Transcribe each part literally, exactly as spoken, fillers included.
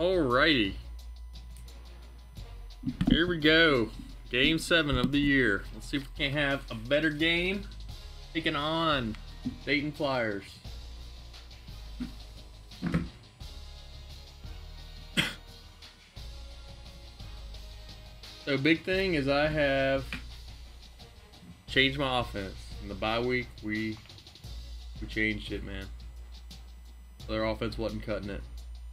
Alrighty. Here we go. Game seven of the year. Let's see if we can't have a better game. Taking on Dayton Flyers. So big thing is I have changed my offense. In the bye week, we we changed it, man. Their offense wasn't cutting it.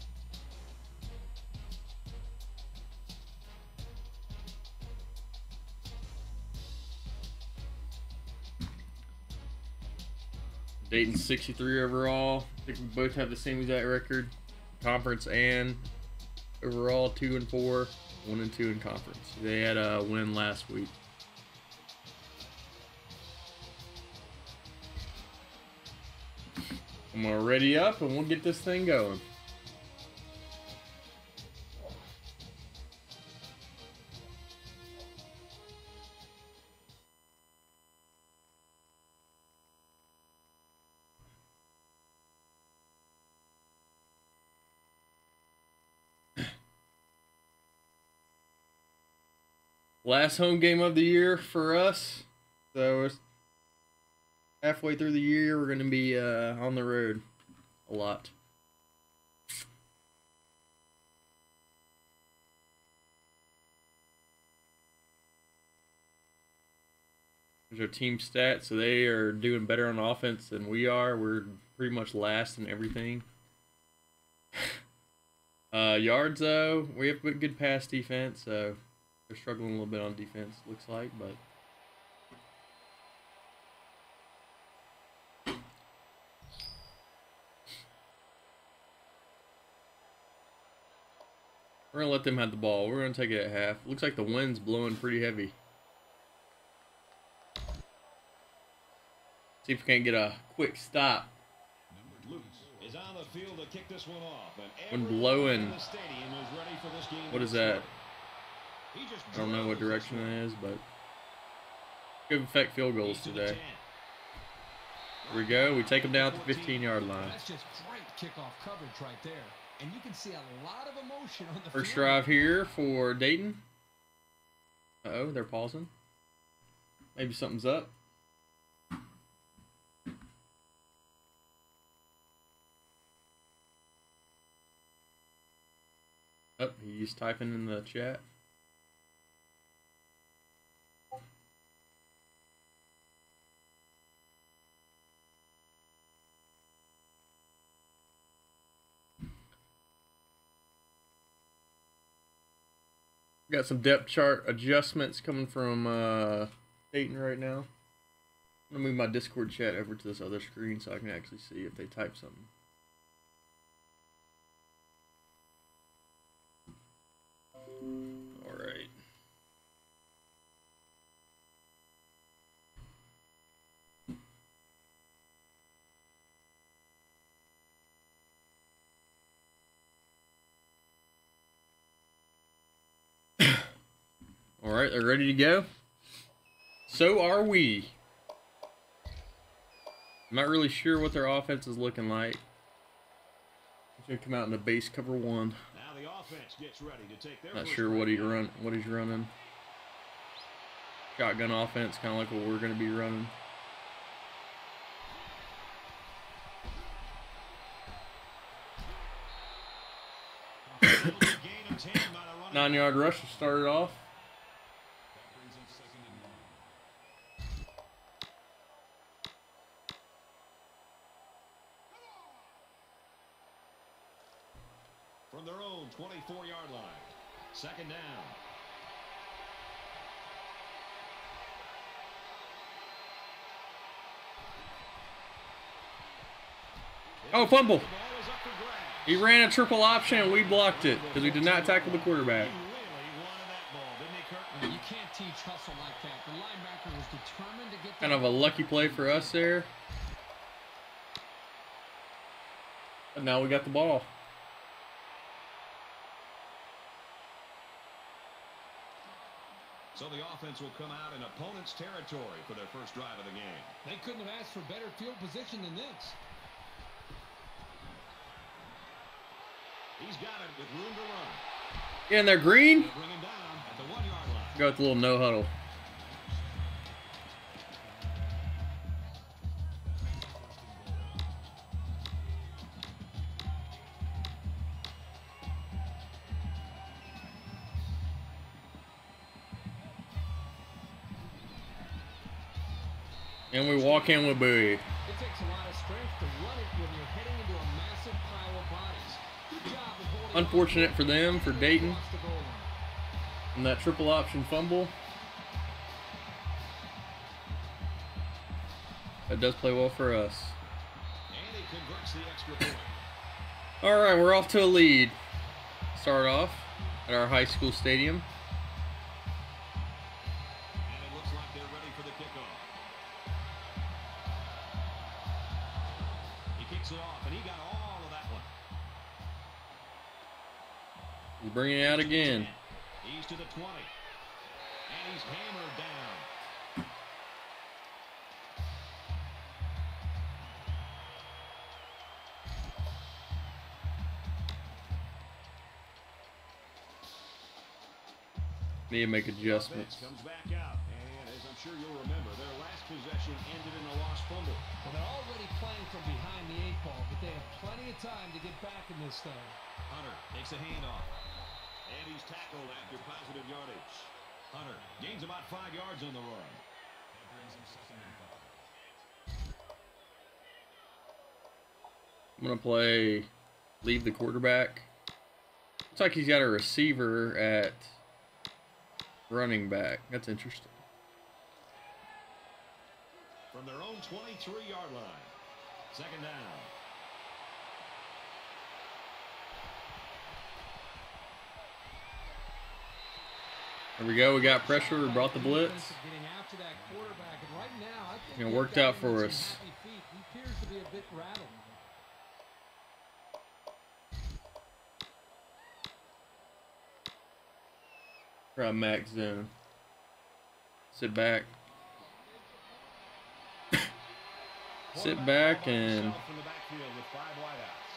Dayton's sixty-three overall. I think we both have the same exact record, conference and overall. Two and four, one and two in conference. They had a win last week. I'm gonna ready up and we'll get this thing going. Last home game of the year for us, so it's halfway through the year. We're going to be uh, on the road a lot. There's our team stats, so they are doing better on offense than we are. We're pretty much last in everything. uh, yards, though, we have good pass defense, so they're struggling a little bit on defense, looks like, but we're going to let them have the ball. We're going to take it at half. Looks like the wind's blowing pretty heavy. See if we can't get a quick stop. Is on the field to kick this one off. Wind blowing. What is that? I don't know what direction it is, but could affect field goals today. Here we go. We take them down at the fifteen yard line. That's just great kickoff coverage right there. And you can see a lot of emotion on the First drive here for Dayton. Uh-oh, they're pausing. Maybe something's up. Oh, he's typing in the chat. Got some depth chart adjustments coming from uh, Dayton right now. I'm going to move my Discord chat over to this other screen so I can actually see if they type something. All right. All right, they're ready to go. So are we. I'm not really sure what their offense is looking like. He's gonna come out in the base cover one. Now the offense gets ready to take their Not sure what he run, what he's running. Shotgun offense, kind of like what we're gonna be running. Nine yard rush to start it off. From their own twenty-four yard line. Second down. Oh, fumble. He ran a triple option and we blocked it because we did not tackle the quarterback. You can't teach hustle like that. The linebacker was determined to get Kind of a lucky play for us there. But now we got the ball. So the offense will come out in opponent's territory for their first drive of the game. They couldn't have asked for better field position than this. He's got it with room to run. Yeah, and they're green. They'll bring him down at the one-yard line. Go with the little no huddle. And we walk in with Bowie. It takes a lot of strength to run it when you're heading into a massive pile of bodies. Good job of holding. Unfortunate for them, for Dayton. And that triple option fumble. That does play well for us. And he converts the extra point. All right, we're off to a lead. Start off at our high school stadium. And it looks like they're ready for the kickoff. He kicks it off, and he got all of that one. He's bringing it out again. He's to the twenty. And he's hammered down. Need to make adjustments. Comes back out, and as I'm sure you'll remember, their last possession ended in a lost fumble. Well, they're already playing from behind the eight ball, but they have plenty of time to get back in this thing. Hunter takes a handoff, and he's tackled after positive yardage. Hunter gains about five yards on the run. That brings him second and five. I'm gonna play leave the quarterback. Looks like he's got a receiver at running back. That's interesting. From their own twenty-three yard line. Second down. There we go. We got pressure. We brought the blitz. Getting after that quarterback, and right now, I think And it worked out for us. He appears to be a bit rattled. Try max zone. Sit back. Sit back and From the backfield with five wideouts.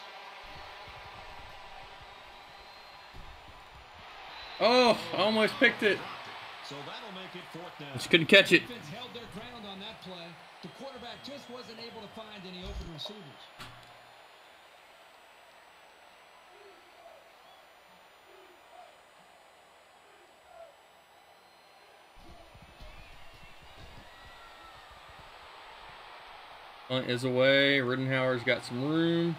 oh, I almost picked it. So that'll make it fourth down. Just couldn't catch it. Defense held their ground on that play. The quarterback just wasn't able to find any open receivers. Punt is away. Rittenhauer's got some room.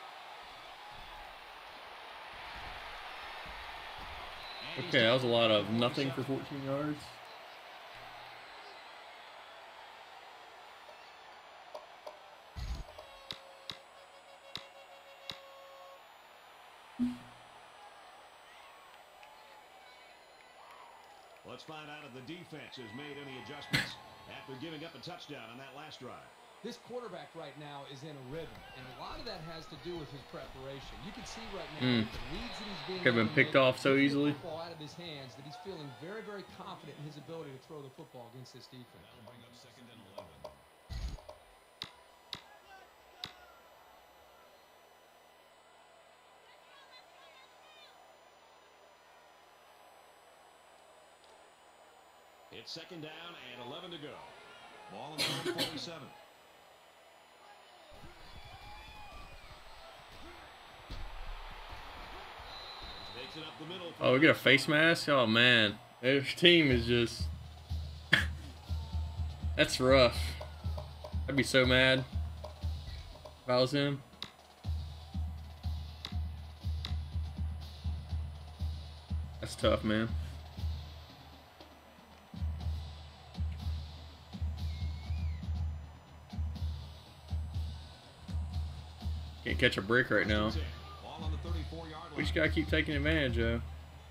Okay, that was a lot of nothing for fourteen yards. Let's find out if the defense has made any adjustments after giving up a touchdown on that last drive. This quarterback right now is in a rhythm, and a lot of that has to do with his preparation. You can see right now Mm. the reads that he's being Could have been able to picked make, off so the easily. football out of his hands, that he's feeling very, very confident in his ability to throw the football against this defense. That'll bring up second and eleven. It's second down and eleven to go. Ball in the forty-seven. Takes it up the middle. Oh, we get a face mask? Oh, man. Their team is just... That's rough. I'd be so mad if I was him. That's tough, man. Can't catch a break right now. Ball on the thirty-four yard line. We just gotta keep taking advantage of.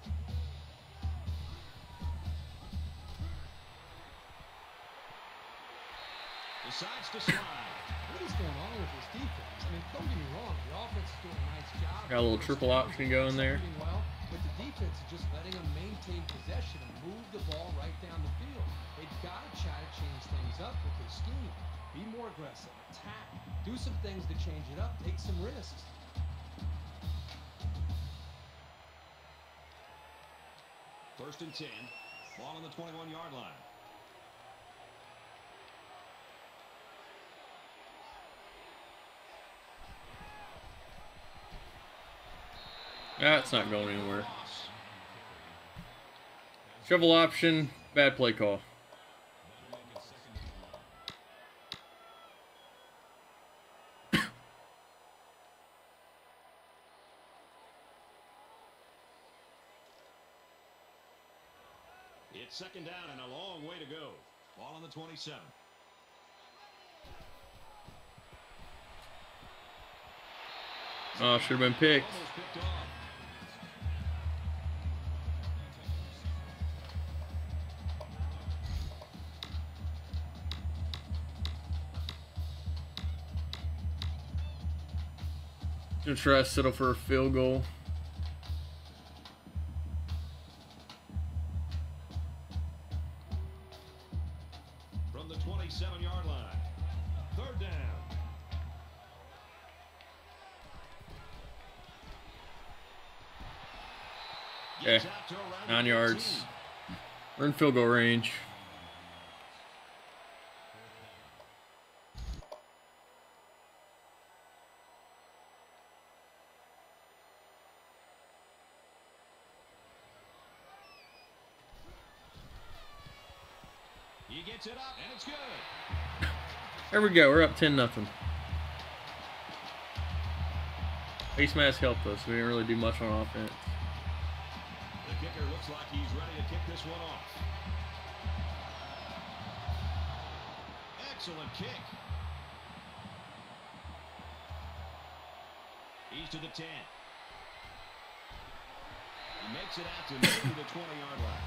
Decides to slide. What is going on with this defense? I mean, don't get me wrong, the offense is doing a nice job. Got a little triple option going there. Well, but the defense is just letting them maintain possession and move the ball right down the field. They've got to try to change things up with their scheme. Be more aggressive, attack, do some things to change it up, take some risks. First and ten. Ball on the twenty-one yard line. That's not going anywhere. Shovel option, bad play call. It's second down and a long way to go. Ball on the twenty-seven. Oh, should have been picked. Almost picked off. Gonna try to settle for a field goal. From the twenty-seven yard line. Third down. Okay, nine yards. We're in field goal range. He gets it up, and it's good. There we go. We're up ten nothing. Face mask helped us. We didn't really do much on offense. The kicker looks like he's ready to kick this one off. Excellent kick. He's to the ten. He makes it out to maybe the twenty yard line.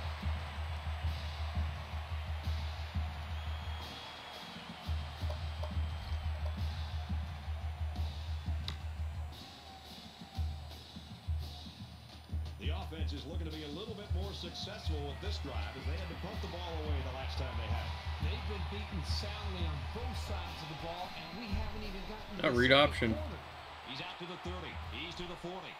The offense is looking to be a little bit more successful with this drive as they had to punt the ball away the last time they had it. They've been beaten soundly on both sides of the ball, and we haven't even gotten That to the read second option. quarter. He's out to the thirty. He's to the forty.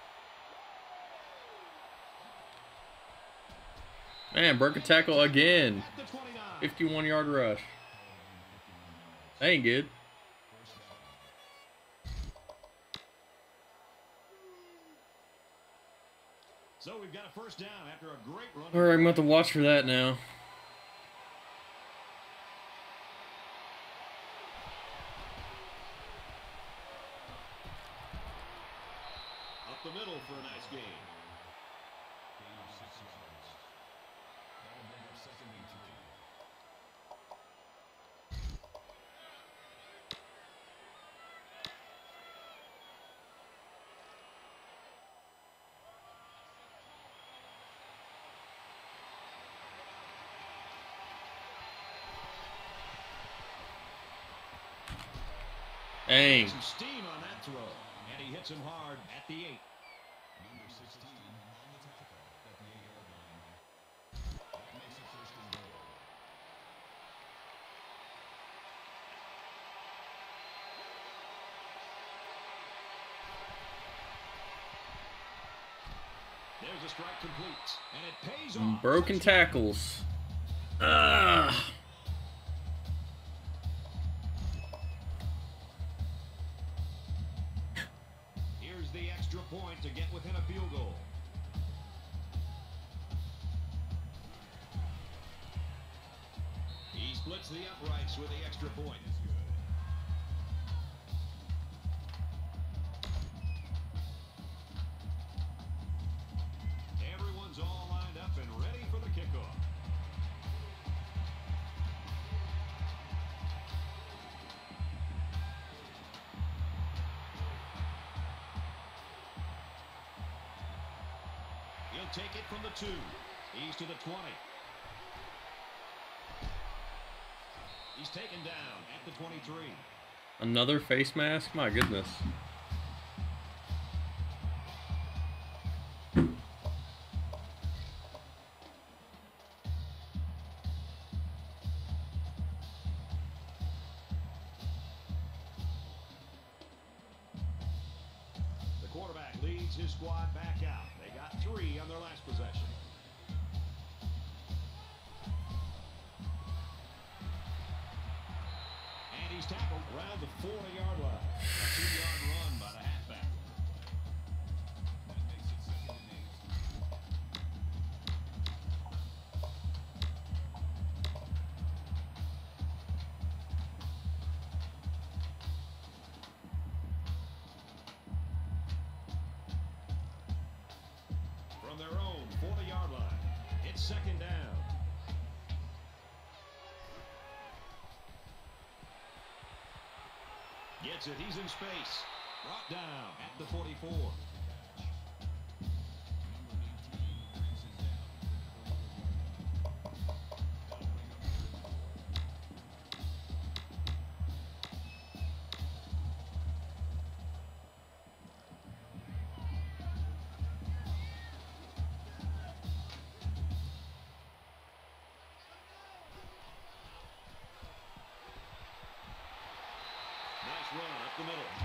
Man, broke a tackle again. At the twenty-nine. fifty-one yard rush. That ain't good. So we've got a first down after a great run. All right, I'm going to have to watch for that now. Up the middle for a nice gain. Dang. Some steam on that throw, and he hits him hard at the eight. Number sixteen on the tackle at the eight yard line. That makes it first and goal. There's a strike complete, and it pays off. Broken tackles. Ah. Here's the extra point to get within a field goal. He splits the uprights with the extra point. Everyone's all lined up and ready for the kickoff. He'll take it from the two. He's to the twenty. He's taken down at the twenty-three. Another face mask? My goodness. The quarterback leads his squad back out. They got three on their last possession. he's tackled around the forty-yard line. A two-yard run by the halfback. That makes it second and eight. From their own forty-yard line, it's second down. Gets it. He's in space. Brought down at the forty-four. Run up the middle.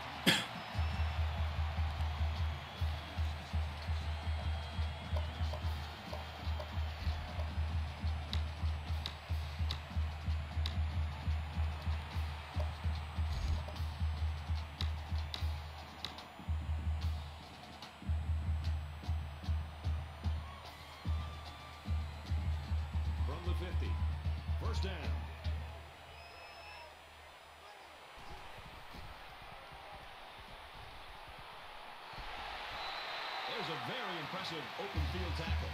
From the fifty. First down. There's a very impressive open field tackle.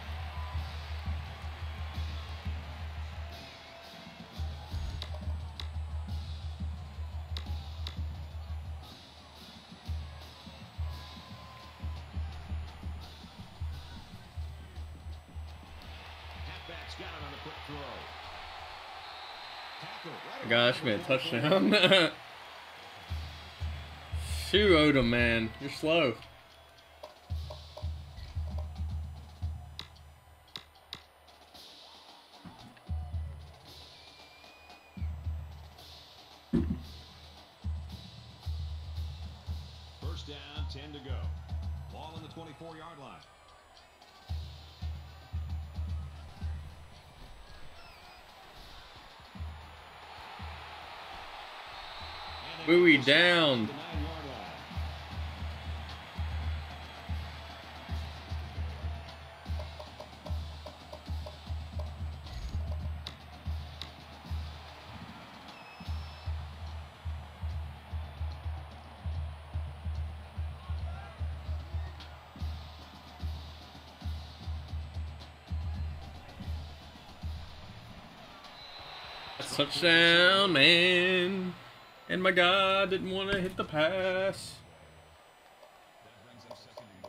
Halfback's got it on the quick throw. Tackle. Right Gosh, man, touchdown. Shoot, Odom, man. You're slow. First down, ten to go. Ball on the twenty-four-yard line. Buoy down. Touchdown, man. And my God didn't want to hit the pass. That brings up second and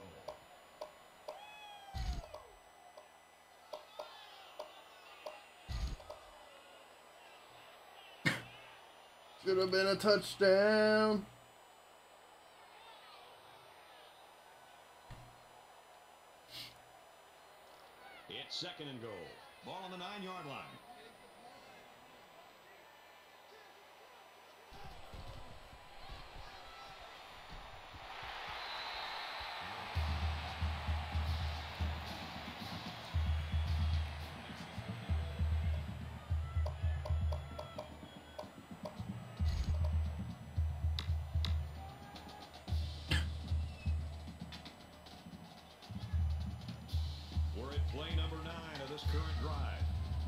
goal. Should have been a touchdown. It's second and goal. Ball on the nine-yard line. We're at play number nine of this current drive.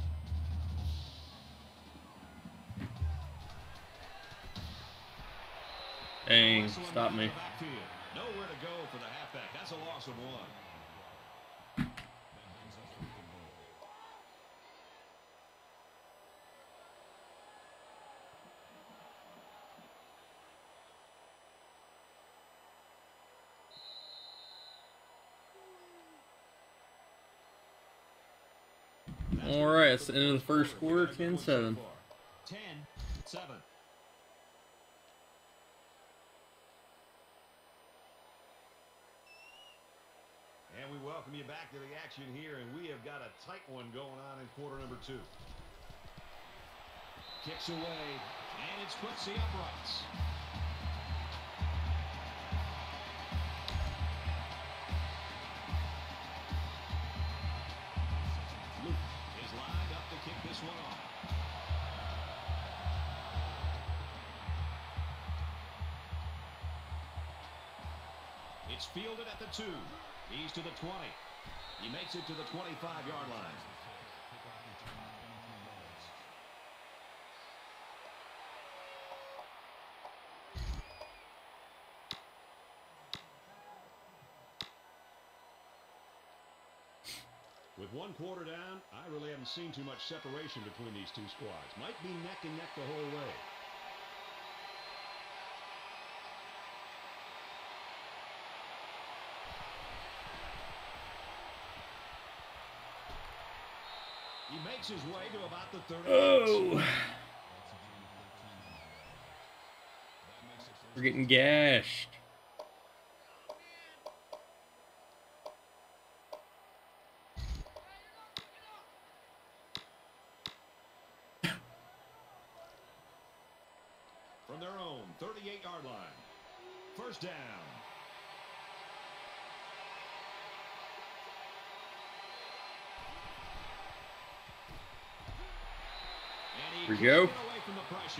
Dang, stop me. Nowhere to go for the halfback. That's a loss of one. All right, it's the end of the first quarter, ten seven. ten seven. And we welcome you back to the action here, and we have got a tight one going on in quarter number two. Kicks away, and it splits the uprights. Luke is lined up to kick this one off. It's fielded at the two. He's to the twenty. He makes it to the twenty-five-yard line. With one quarter down, I really haven't seen too much separation between these two squads. Might be neck and neck the whole way. He makes his way to about the thirty. Oh! We're getting gashed. From their own thirty-eight-yard line. First down. Here we go. Away from the pressure.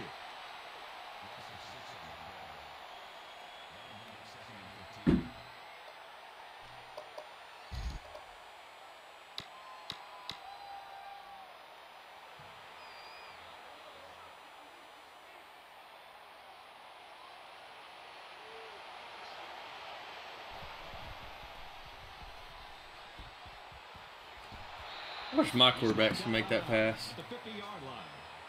I wish my quarterbacks can make that pass. The fifty-yard line.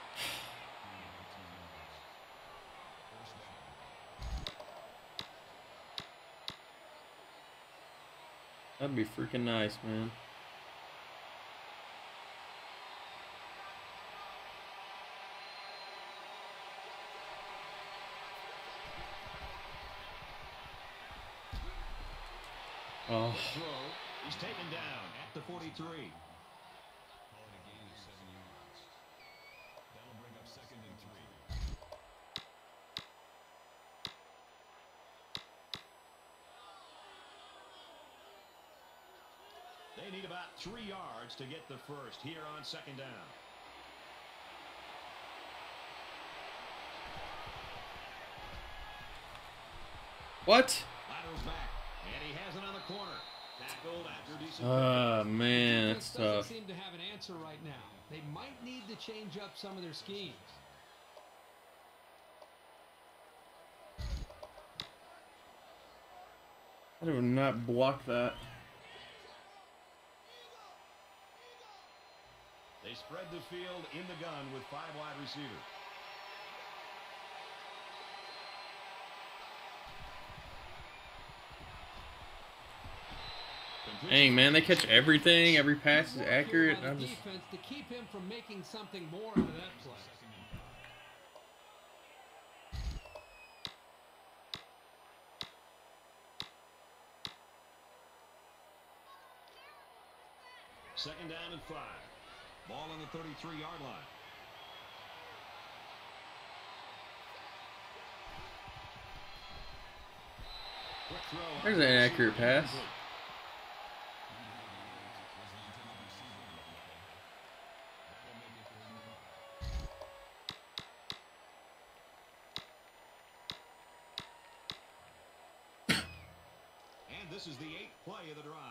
That'd be freaking nice, man. Oh. He's taken down at the forty-three. They need about three yards to get the first here on second down. What? Laterals back, and he has it on the corner. Tackled after decent. Ah, man, that's doesn't tough. seem to have an answer right now. They might need to change up some of their schemes. I do not block that. They spread the field in the gun with five wide receivers. Dang, man, they catch everything. Every pass is accurate. I'm just... defense to keep him from making something more out of that play. Second down and five. Ball on the thirty-three-yard line. Quick throw. There's an inaccurate pass. And this is the eighth play of the drive.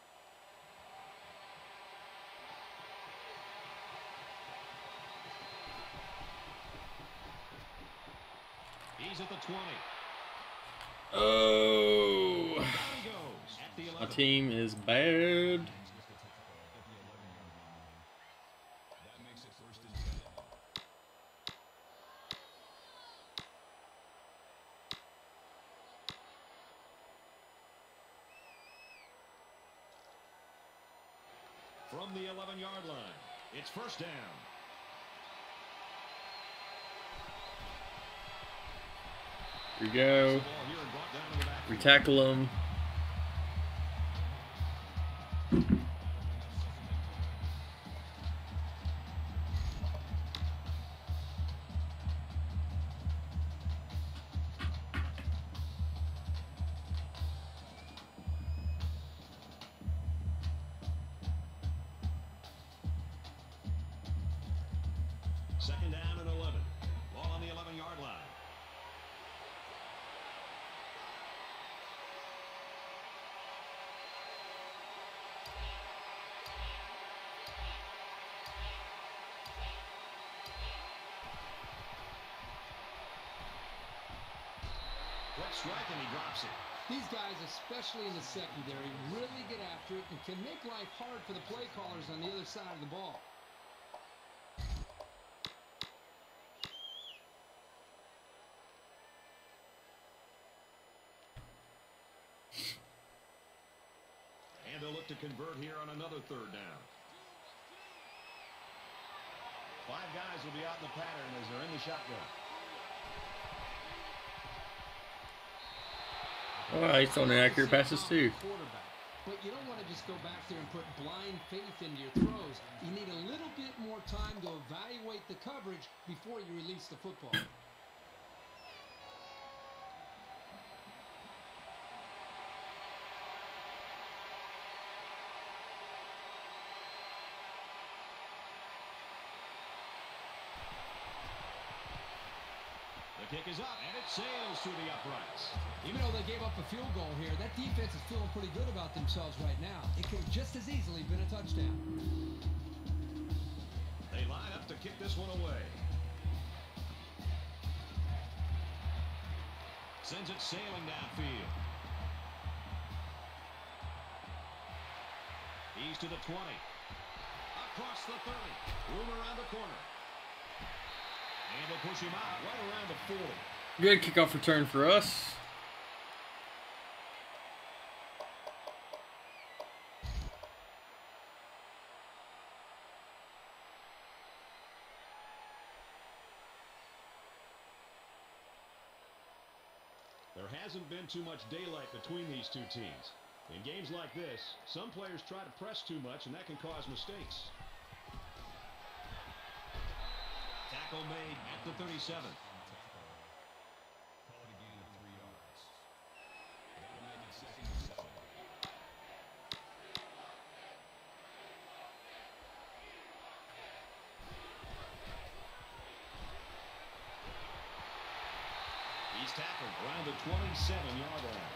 He's at the twenty. Oh. Down he goes at the My eleven. team is bad. That makes it first and ten. From the eleven-yard line, it's first down. Here we go. We tackle him. Second down and eleven. Ball on the eleven-yard line. Quick strike, and he drops it. These guys, especially in the secondary, really get after it and can make life hard for the play callers on the other side of the ball. And they'll look to convert here on another third down. Five guys will be out in the pattern as they're in the shotgun. All right, he's throwing accurate passes too. But you don't want to just go back there and put blind faith into your throws. You need a little bit more time to evaluate the coverage before you release the football. The kick is up, and it sails through the uprights. Even though they gave up a field goal here, that defense is feeling pretty good about themselves right now. It could have just as easily been a touchdown. They line up to kick this one away. Sends it sailing downfield. He's to the twenty. Across the thirty. Room around the corner. And they push him out right around the forty. Good kickoff return for us. There hasn't been too much daylight between these two teams. In games like this, some players try to press too much, and that can cause mistakes. Tackle made at the thirty-seven. Call it a gain of three yards. That'll make it second and seven. He's tackled around the twenty-seven yard line.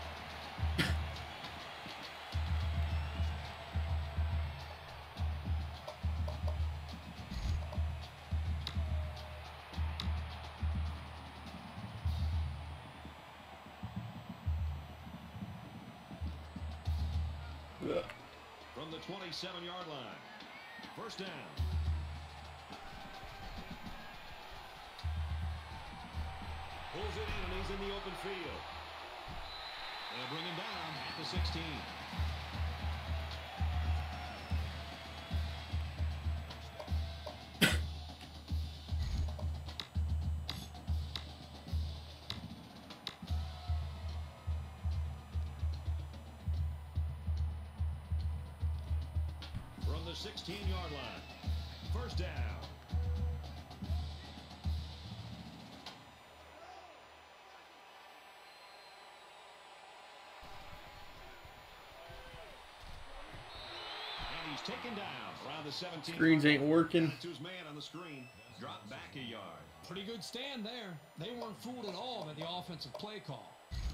From the twenty-seven yard line. First down. Pulls it in, and he's in the open field. They'll bring him down at the sixteen. From the sixteen yard line. First down. He's taken down around the seventeen. Screens ain't working. To his man on the screen. Drop back a yard. Pretty good stand there. They weren't fooled at all by the offensive play call.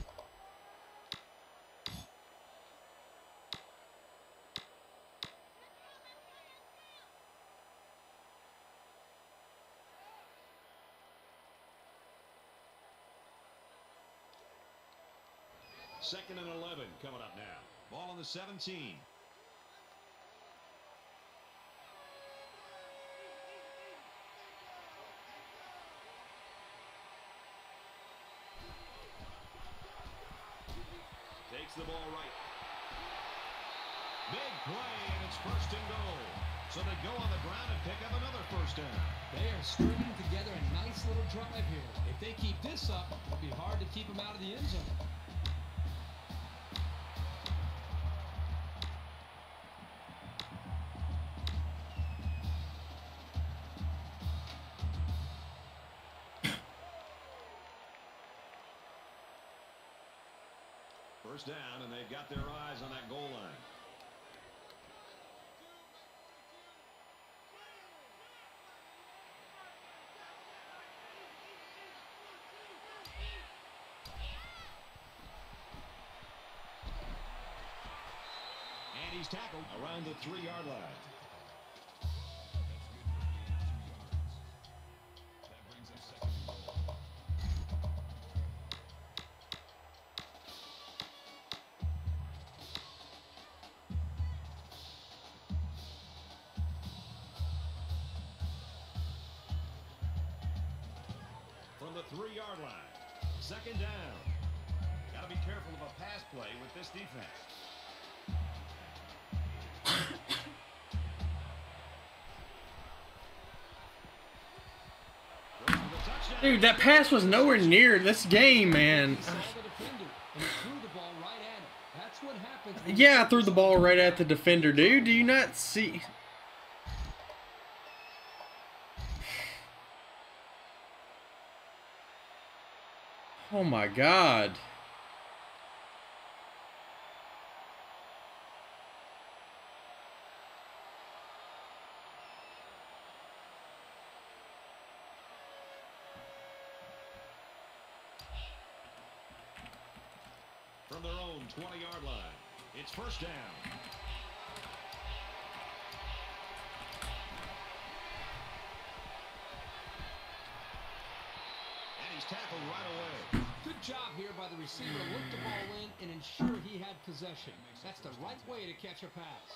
Second and eleven coming up now. Ball on the seventeen. Takes the ball right. Big play, and it's first and goal. So they go on the ground and pick up another first down. They are stringing together a nice little drive here. If they keep this up, it'll be hard to keep them out of the end zone. First down, and they've got their eyes on that goal line. And he's tackled around the three yard line. That brings up second and goal. twenty-yard line. Second down. Got to be careful of a pass play with this defense. Dude, that pass was nowhere near this game, man. Yeah, I threw the ball right at the defender, dude. Do you not see? Oh my God. From their own twenty-yard line, it's first down. And he's tackled right away. Good job here by the receiver to look the ball in and ensure he had possession. That's the right way to catch a pass.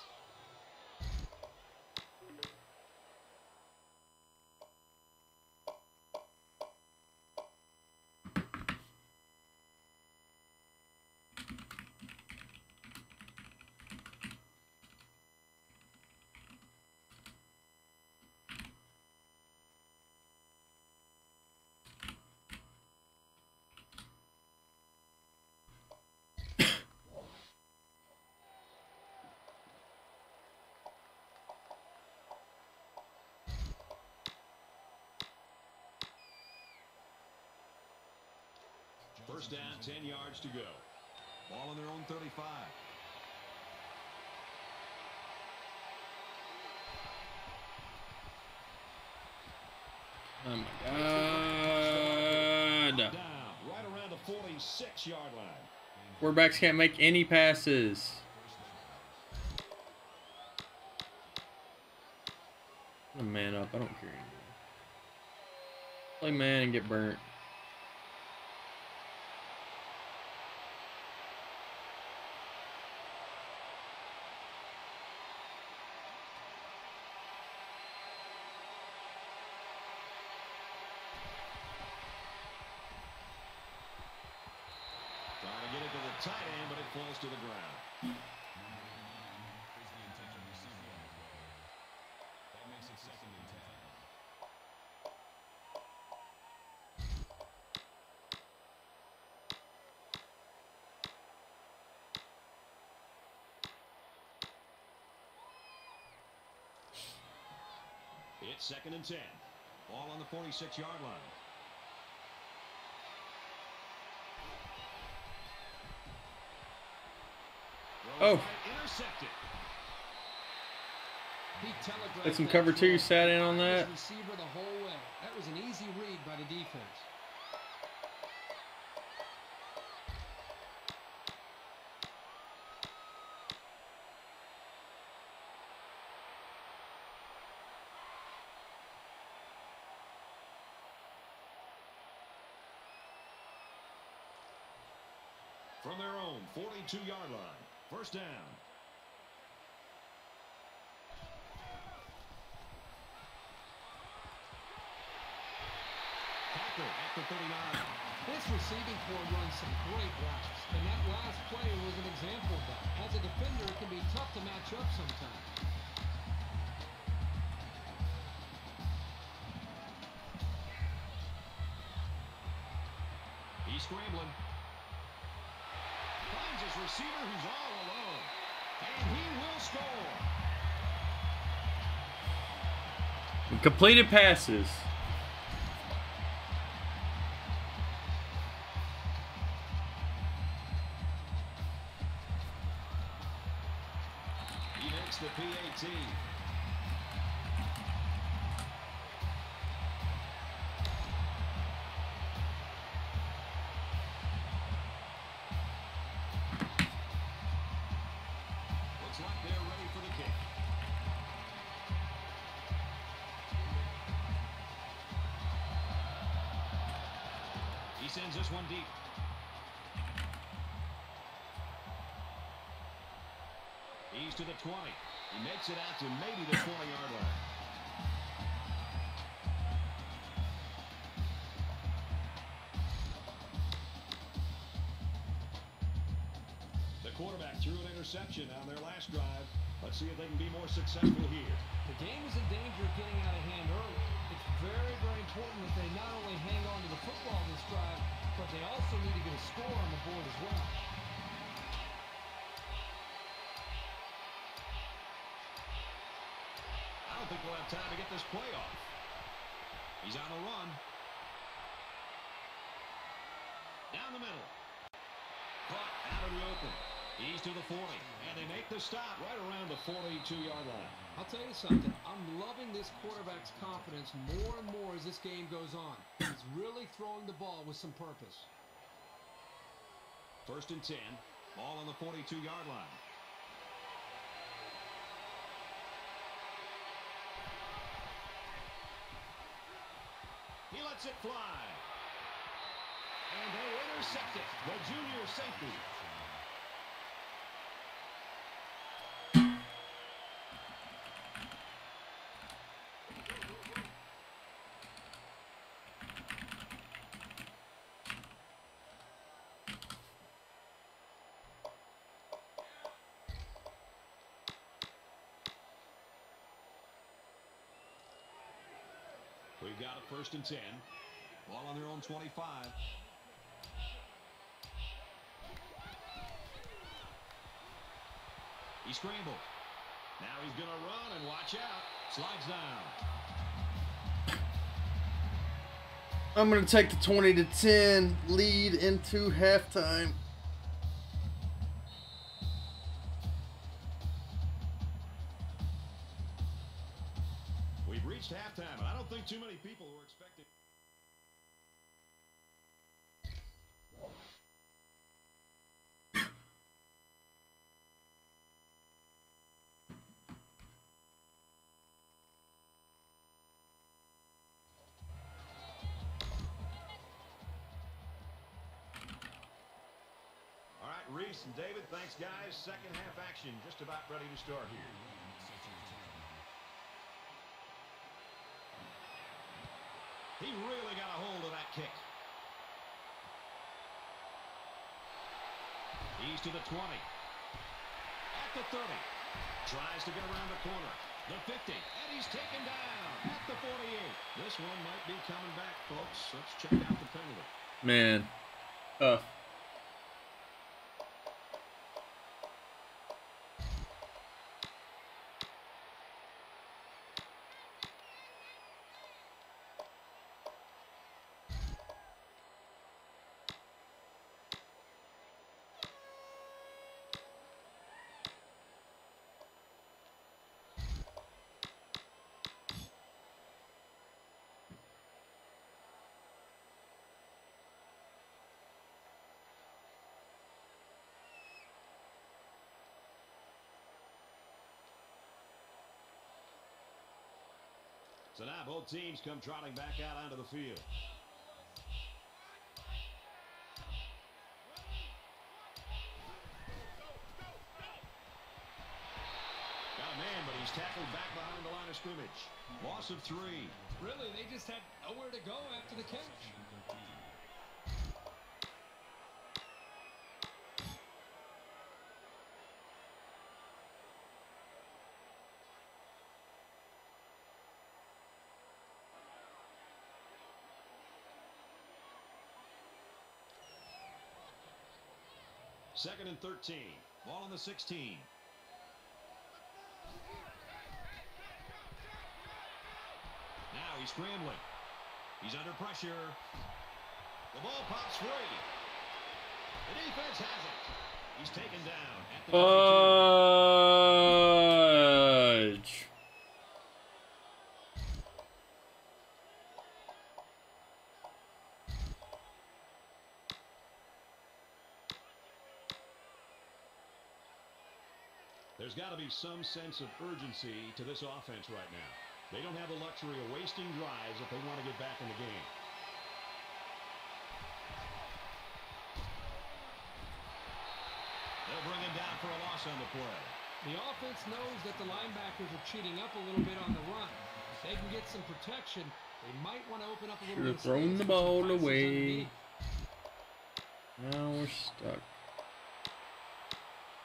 First down, ten yards to go. Ball on their own thirty-five. Oh my God. Down, right around the forty-six-yard line. Quarterbacks can't make any passes. I'm man up. I don't care anymore. Play man and get burnt. Tight end, but it falls to the ground. Is the intended receiver on the play. That makes it second and ten. It's second and ten. Ball on the forty-six-yard line. Oh. Get some cover two, sat in on that. Receiver the whole way. That was an easy read by the defense. From their own forty-two-yard line. First down. Packer at the thirty-nine. This receiving corps runs some great routes, and that last play was an example of that. As a defender, it can be tough to match up sometimes. He's scrambling. Finds his receiver who's all alone. And he will score. Completed passes. He makes the P A T. Sends this one deep. He's to the twenty. He makes it out to maybe the twenty-yard line. quarterback threw an interception on their last drive. Let's see if they can be more successful here. The game is in danger of getting out of hand early. It's very, very important that they not only hang on to the football this drive, but they also need to get a score on the board as well. I don't think we'll have time to get this play off. He's on a run. Down the middle. Caught out of the open. He's to the forty, and they make the stop right around the forty-two yard line. I'll tell you something. I'm loving this quarterback's confidence more and more as this game goes on. He's really throwing the ball with some purpose. First and ten. Ball on the forty-two yard line. He lets it fly. And they intercept it. The junior safety. We've got a first and ten. Ball on their own twenty-five. He scrambled. Now he's going to run and watch out. Slides down. I'm going to take the twenty to ten lead into halftime. We've reached halftime, and I don't think too many people were expecting. All right, Reese and David, thanks, guys. Second half action just about ready to start here. He really got a hold of that kick. He's to the twenty. At the thirty. Tries to get around the corner. The fifty. And he's taken down at the forty-eight. This one might be coming back, folks. Let's check out the penalty. Man. Tough. So now both teams come trotting back out onto the field. Got a man, but he's tackled back behind the line of scrimmage. Loss of three. Really, they just had nowhere to go after the catch. Second and thirteen. Ball on the sixteen. Now he's scrambling. He's under pressure. The ball pops free. The defense has it. He's taken down at the Fudge. There's got to be some sense of urgency to this offense right now. They don't have the luxury of wasting drives if they want to get back in the game. They'll bring him down for a loss on the play. The offense knows that the linebackers are cheating up a little bit on the run. If they can get some protection, they might want to open up a little bit of space. Should have thrown the ball away. Now we're stuck.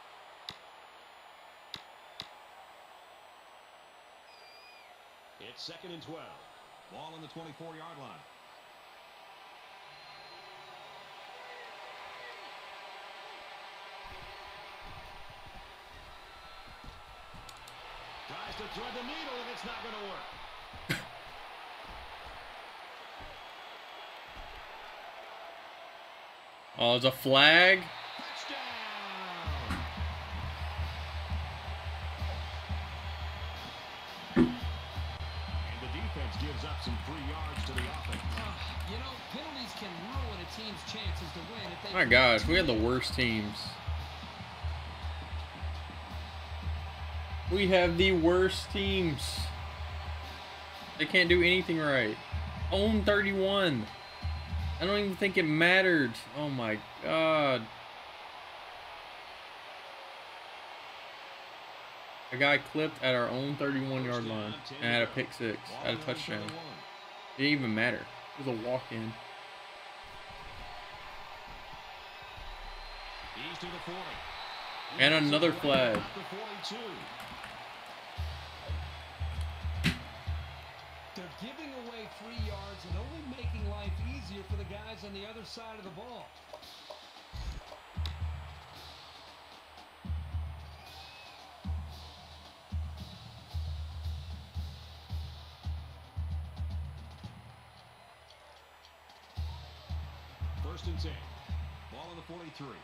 It's second and twelve. Ball on the twenty-four yard line. Tries to thread the needle, and it's not going to work. Oh, it's a flag. Touchdown! And the defense gives up some free yards to the offense. Uh, you know, penalties can ruin a team's chances to win if they. My gosh, we have the worst teams. We have the worst teams. They can't do anything right. Own thirty-one. I don't even think it mattered. Oh my god. A guy clipped at our own thirty-one yard line and had a pick six, had a touchdown. It didn't even matter. It was a walk-in. He's to the forty. And another flag. They're giving away free yards and only making life easier for the guys on the other side of the ball. First and ten. Ball on the forty-three.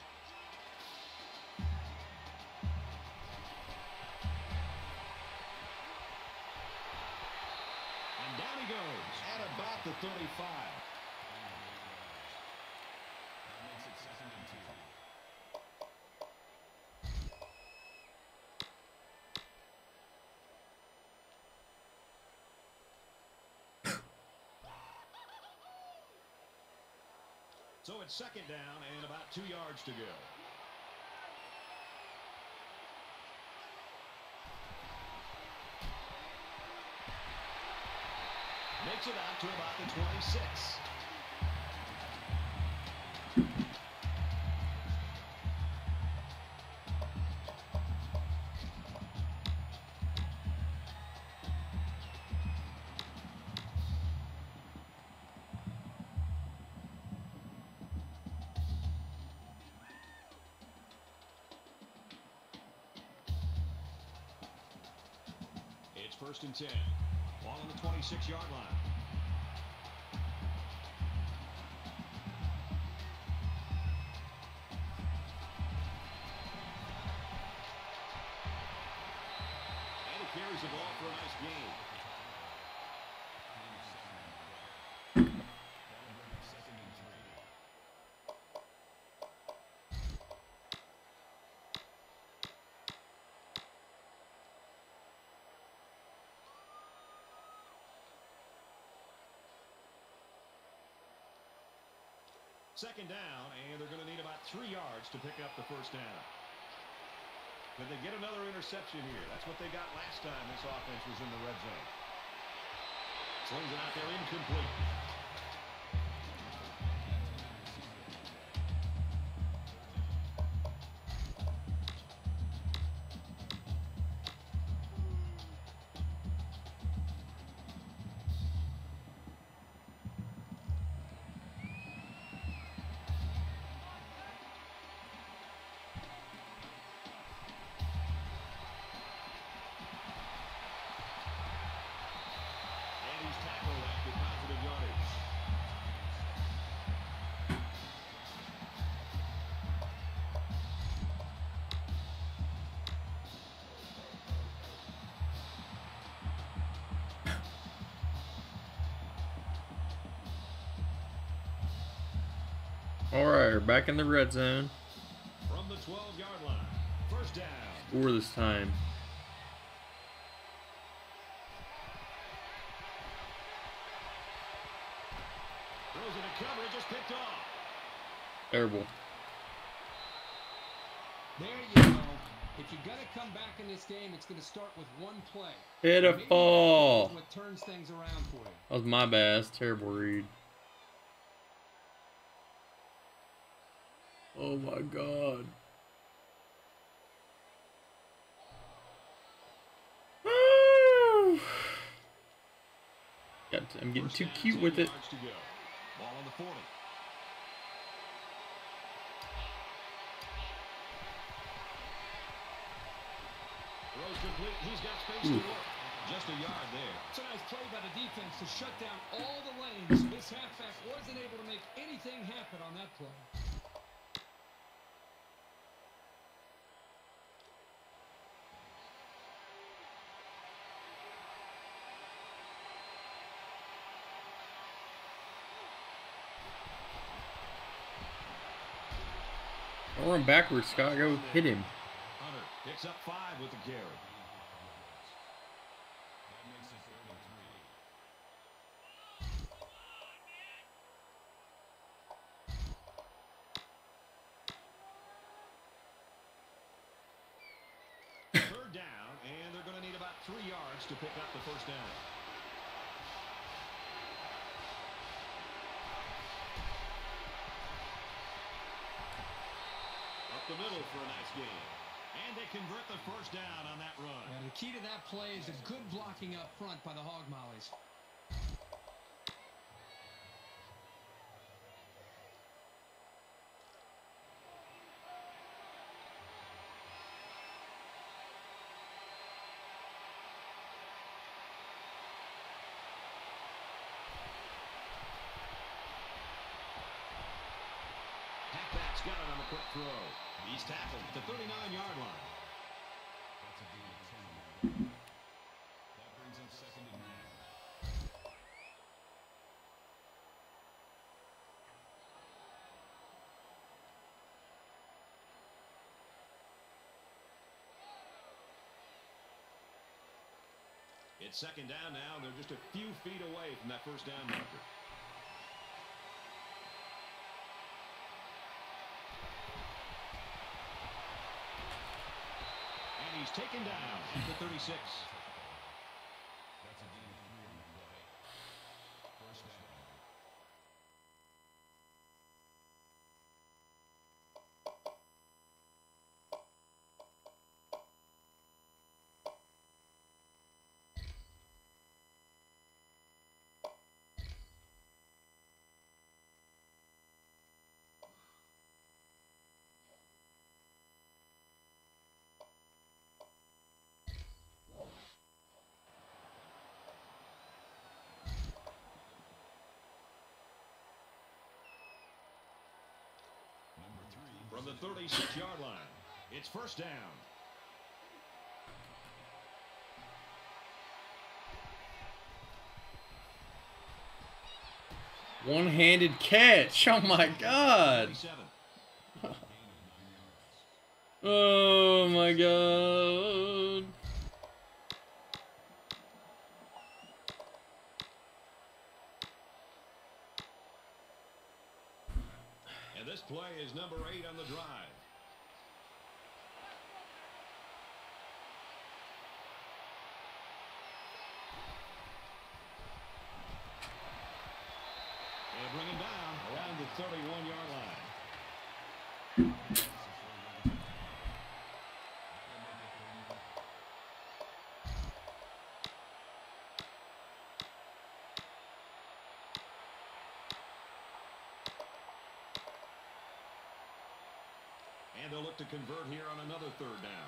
And down he goes at about the thirty-five. That makes it second and two. So it's second down and about two yards to go. Makes it out to about the twenty-six. It's first and ten. Ball on the twenty-six yard line. And he carries the ball for a nice gain. That'll bring up second and three. Second down, and they're going to need about three yards to pick up the first down. Could they get another interception here? That's what they got last time this offense was in the red zone. Slings it out there incomplete. All right, we're back in the red zone. From the twelve yard line, first down. Score this time. Throws it to cover, just picked off. Terrible. There you go. If you're going to come back in this game, it's going to start with one play. Pitiful. What turns things around for you. That was my bad. That's a terrible read. Oh my god. that. I'm getting too cute with it. Ball on the forty. Throws complete. He's got space to work. Just a yard there. It's a nice play by the defense to shut down all the lanes. This halfback wasn't able to make anything happen on that play. Don't run backwards, Scott. Go hit him. Hunter picks up five with the carry. That makes it thirty-three. Third down, and they're going to need about three yards to pick up the first down. Up the middle for a nice game. And they convert the first down on that run. And the key to that play is a good blocking up front by the Hog Mollies. Halfback's got it on the quick throw. He's tackled at the thirty-nine yard line. That's a deal of ten. That brings him second and nine. It's second down now, and they're just a few feet away from that first down marker. He's taken down at the thirty-six. That's a deal of three on the play. First down. From the thirty-six yard line, it's first down. One-handed catch. Oh my God. Oh my God. And this play is number eight on the drive. And bring him down around the thirty-one yard line. And they'll look to convert here on another third down.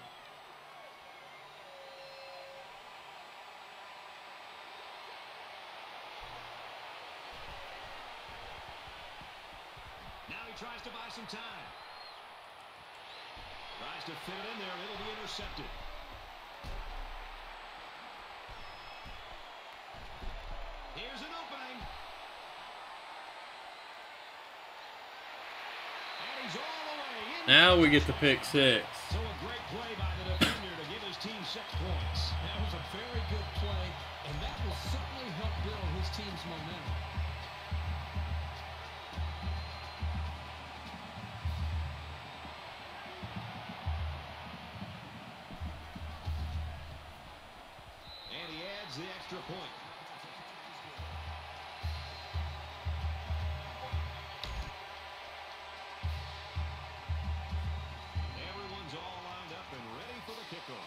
Now he tries to buy some time. Tries to fit it in there. It'll be intercepted. Here's an opening. And he's all the way in. Now we get the pick six. So a great play by the defender to give his team six points. That was a very good play, and that will certainly help build his team's momentum. And he adds the extra point. Everyone's all lined up and ready for the kickoff.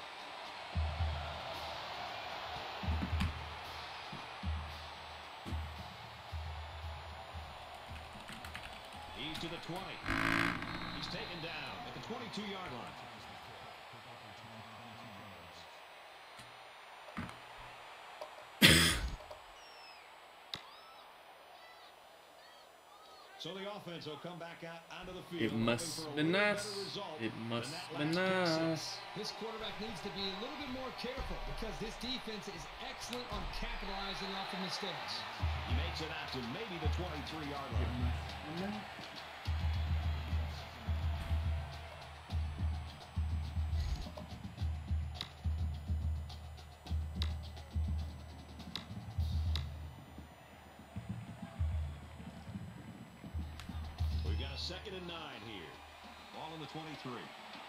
He's to the twenty. He's taken down at the twenty-two-yard line. So the offense will come back out onto the field. It must be nice. It must be nice. This quarterback needs to be a little bit more careful because this defense is excellent on capitalizing off of mistakes. He makes it out to maybe the twenty-three-yard line. Second and nine here. Ball on the twenty-three.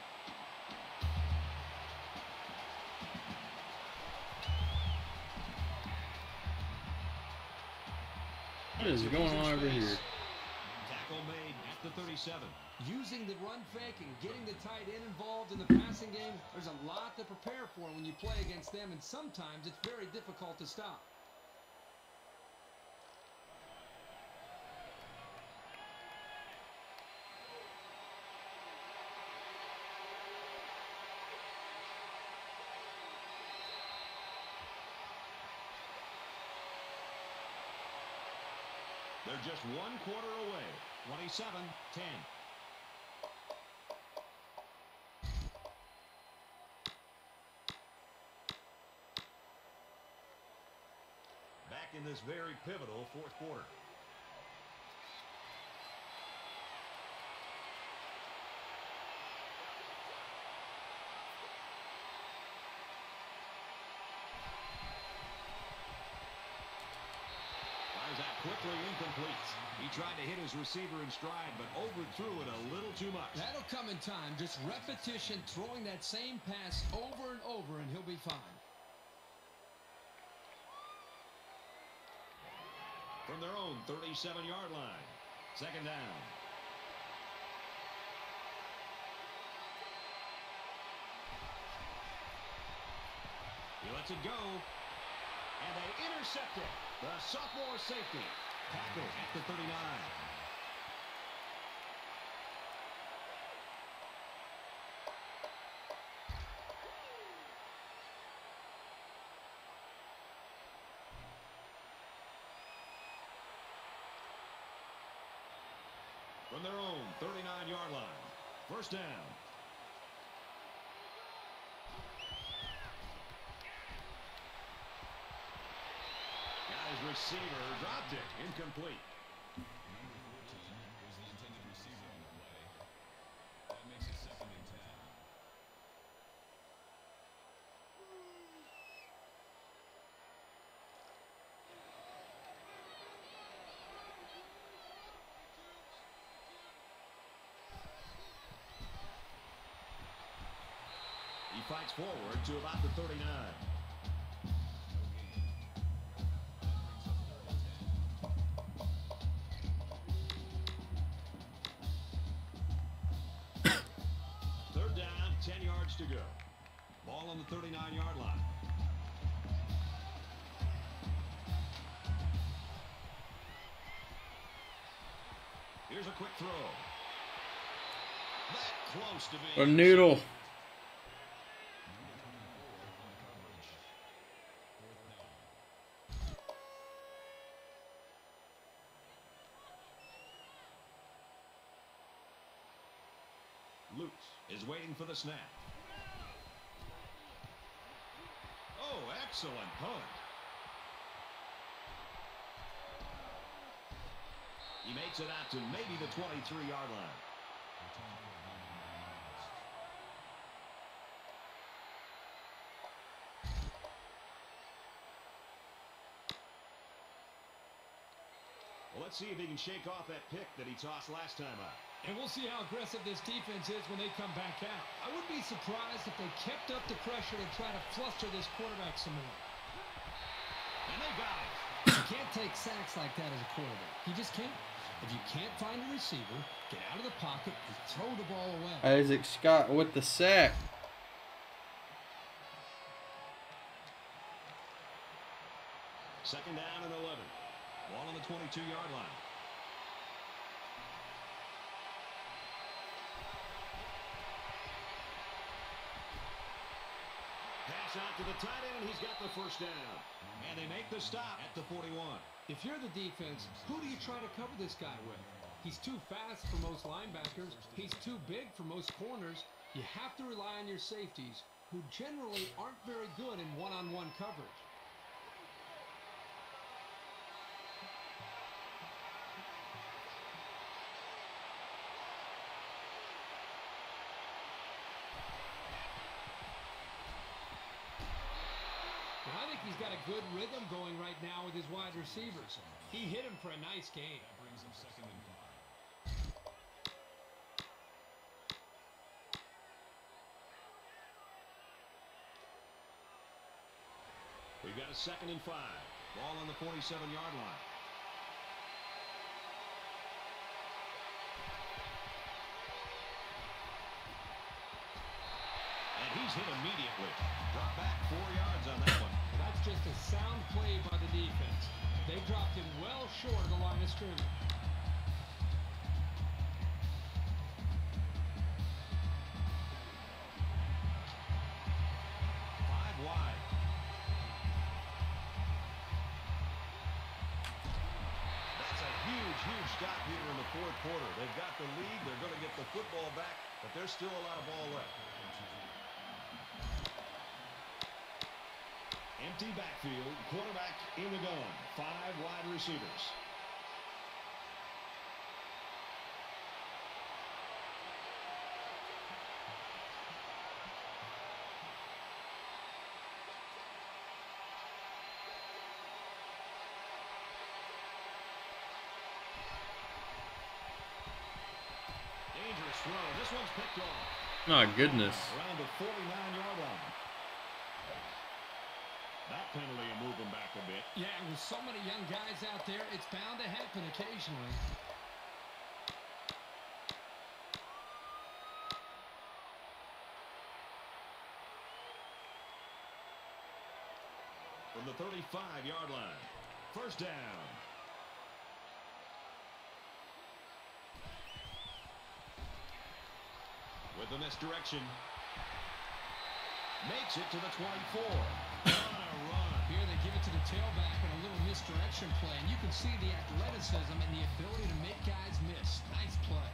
What is going on over here? Tackle made at the thirty-seven. Using the run fake and getting the tight end involved in the passing game, there's a lot to prepare for when you play against them, and sometimes it's very difficult to stop. They're just one quarter away. twenty-seven ten. Back in this very pivotal fourth quarter. That quickly incomplete. He tried to hit his receiver in stride, but overthrew it a little too much. That'll come in time. Just repetition, throwing that same pass over and over, and he'll be fine. From their own thirty-seven-yard line. Second down. He lets it go. And they intercept it. The sophomore safety. Tackle at the thirty-nine. From their own thirty-nine-yard line. First down. His receiver dropped it. Incomplete. Number fourteen was the intended receiver on the play. That makes it second and ten. He fights forward to about the thirty-nine. ten yards to go. Ball on the thirty-nine-yard line. Here's a quick throw. That close to being A noodle. Lutz is waiting for the snap. Oh, excellent punt. He makes it out to maybe the twenty-three-yard line. Well, let's see if he can shake off that pick that he tossed last time out. And we'll see how aggressive this defense is when they come back out. I wouldn't be surprised if they kept up the pressure to try to fluster this quarterback some more. And they got it. You can't take sacks like that as a quarterback. You just can't. If you can't find a receiver, get out of the pocket and throw the ball away. Isaac Scott with the sack. Second down and eleven. Ball on the twenty-two-yard line. out to the tight end, and he's got the first down. And they make the stop at the forty-one. If you're the defense, who do you try to cover this guy with? He's too fast for most linebackers. He's too big for most corners. You have to rely on your safeties, who generally aren't very good in one-on-one coverage. I think he's got a good rhythm going right now with his wide receivers. He hit him for a nice game. That brings him second and five. We've got a second and five. Ball on the forty-seven-yard line. And he's hit immediately. Drop back four yards on that one. That's just a sound play by the defense. They dropped him well short of the line of scrimmage. Five wide. That's a huge, huge stop here in the fourth quarter. They've got the lead. They're going to get the football back, but there's still a lot of ball left. Empty backfield, quarterback in the gun, five wide receivers. Dangerous throw. This one's picked off. Oh, goodness. Around the forty-nine-yard line. That penalty will move them back a bit. Yeah, with so many young guys out there, it's bound to happen occasionally. From the thirty-five-yard line. First down. With the misdirection. Makes it to the twenty-four. On a run. Here they give it to the tailback and a little misdirection play. And you can see the athleticism and the ability to make guys miss. Nice play.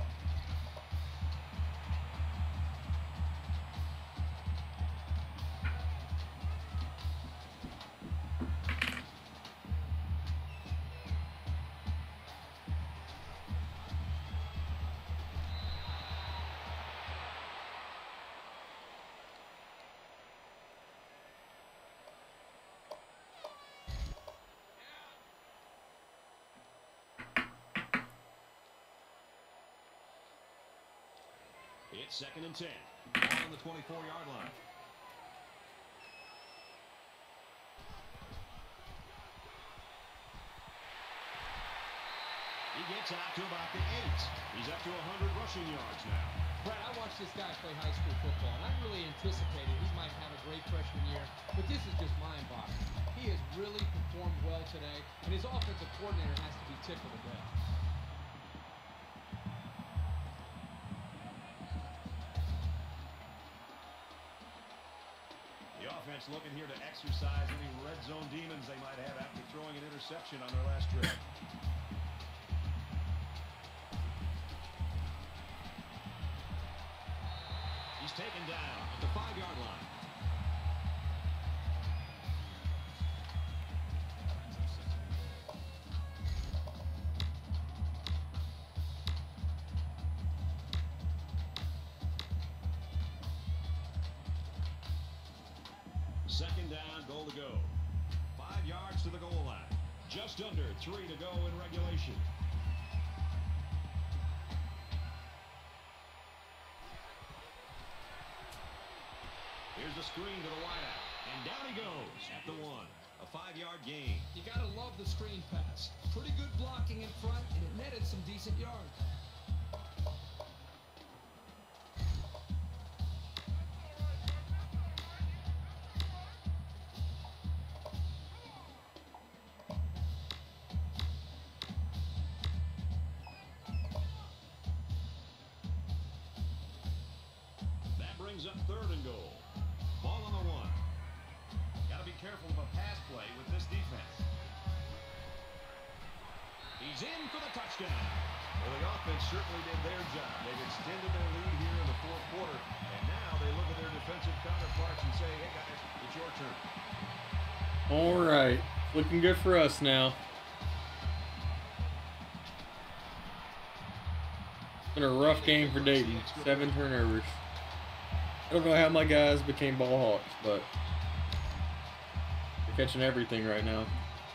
It's second and ten. Ball on the twenty-four-yard line. He gets out to about the eight. He's up to one hundred rushing yards now. Brad, I watched this guy play high school football, and I really anticipated he might have a great freshman year, but this is just mind-boggling. He has really performed well today, and his offensive coordinator has to be tickled to death. The offense looking here to exercise any red zone demons they might have after throwing an interception on their last drive. He's taken down at the five-yard line. Second down, goal to go. Five yards to the goal line. Just under three to go in regulation. Here's the screen to the wideout. And down he goes at the one. A five-yard gain. You got to love the screen pass. Pretty good blocking in front, and it netted some decent yards. That brings up third and goal. Ball on the one. careful of a pass play with this defense. He's in for the touchdown. Well, the offense certainly did their job. They've extended their lead here in the fourth quarter, and now they look at their defensive counterparts and say, hey, guys, it's your turn. All right. Looking good for us now. It's been a rough game for Dayton. Seven turnovers. I don't know how my guys became ball hawks, but they're catching everything right now.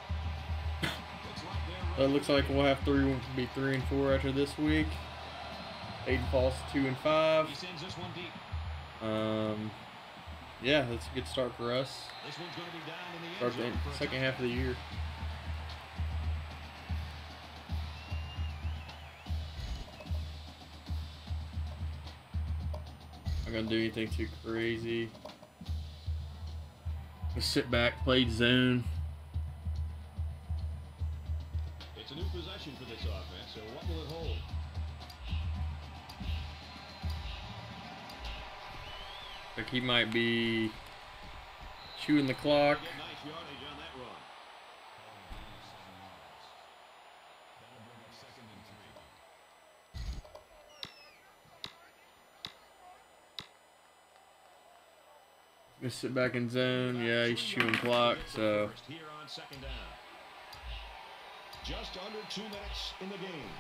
So it looks like we'll have three, be three and four after this week. Dayton falls to two and five. Um, yeah, that's a good start for us. Start the second half of the year. Not gonna do anything too crazy. Just sit back, play zone. It's a new possession for this offense, so what will it hold? Like he might be chewing the clock. Get nice yardage on that run. That'll bring up second and three. Gonna sit back in zone. Yeah, he's chewing clock, so. Here on second down. Just under two minutes in the game.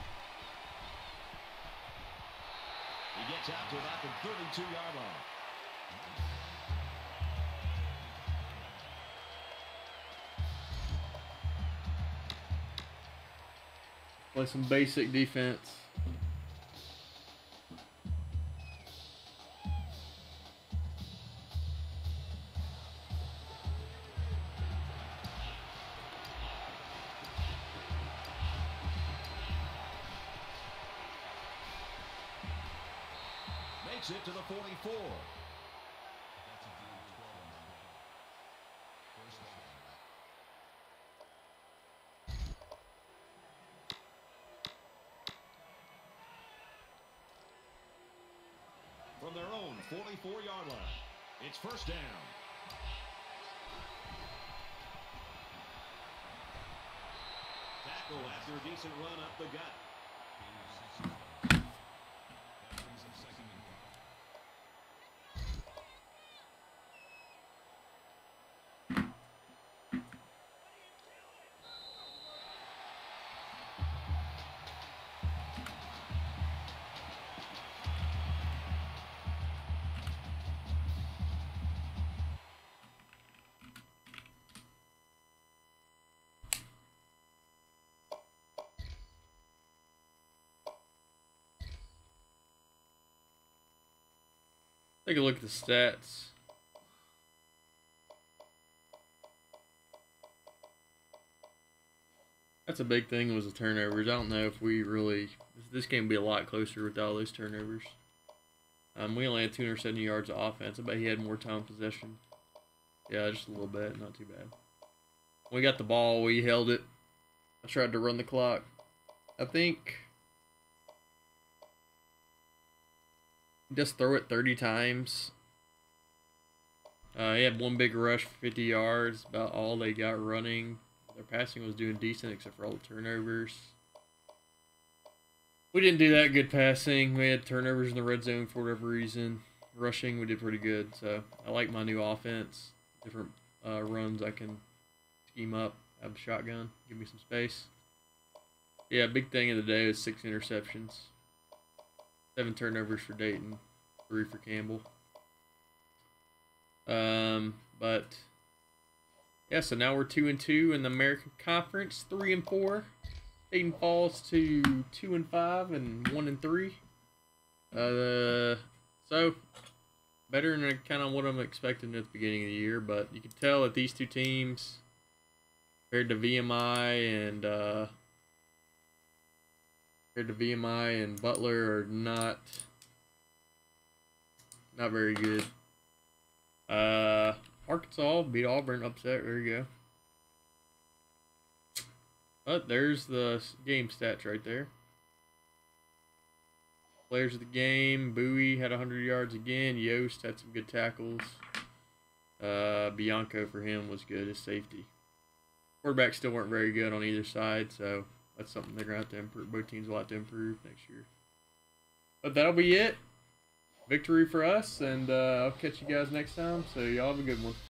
He gets out to about the thirty-two yard line. Play some basic defense. Makes it to the forty-four. That's a good twelve on the day. First down. From their own forty-four yard line, it's first down. Tackle after a decent run up the gut. That brings up second and five. Take a look at the stats. That's a big thing was the turnovers. I don't know if we really... This game would be a lot closer without all those turnovers. Um, we only had two hundred seventy yards of offense. I bet he had more time possession. Yeah, just a little bit. Not too bad. When we got the ball, we held it. I tried to run the clock. I think... Just throw it thirty times. Uh, he had one big rush for fifty yards. About all they got running. Their passing was doing decent except for all the turnovers. We didn't do that good passing. We had turnovers in the red zone for whatever reason. Rushing, we did pretty good. So I like my new offense. Different uh, runs I can scheme up. Have a shotgun. Give me some space. Yeah, big thing of the day is six interceptions. Seven turnovers for Dayton, three for Campbell. Um, but yeah, so now we're two and two in the American Conference, three and four. Dayton falls to two and five and one and three. Uh, so better than kind of what I'm expecting at the beginning of the year, but you can tell that these two teams, compared to V M I and uh. Compared to V M I and Butler are not not very good. Uh, Arkansas beat Auburn, upset. There you go. But there's the game stats right there. Players of the game: Bowie had one hundred yards again. Yost had some good tackles. Uh, Bianco for him was good as safety. Quarterbacks still weren't very good on either side, so that's something they're going to have to improve. Both teams will have to improve next year. But that'll be it. Victory for us, and uh, I'll catch you guys next time. So y'all have a good one.